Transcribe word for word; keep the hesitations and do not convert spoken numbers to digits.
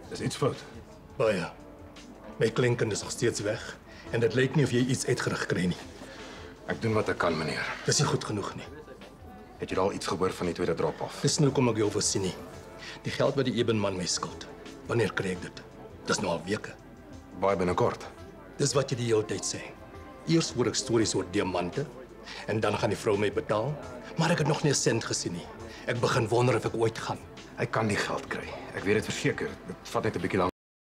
Dis iets fout. Baie. My kleinkind is nog steeds weg en dit lyk nie of jy iets uitgerig kry nie. Ek doen wat ek kan, meneer. Dis nie goed genoeg nie. Het jy al iets gehoor van die tweede drop-off? Dis nou kom ek jou voorsien nie. Die geld wat die ebenman my skuld. Wanneer kry ek dit? Dis nou al weke. Baie binnekort. Dis wat jy die hele tyd sê. Eers hoor ek stories oor diamante en dan gaan die vrou my betaal, maar ek het nog nie 'n sent gesien nie. Ek begin wonder of ek ooit gaan. Hy kan die geld kry. Ek weet dit verseker. Dit vat net 'n bietjie lank.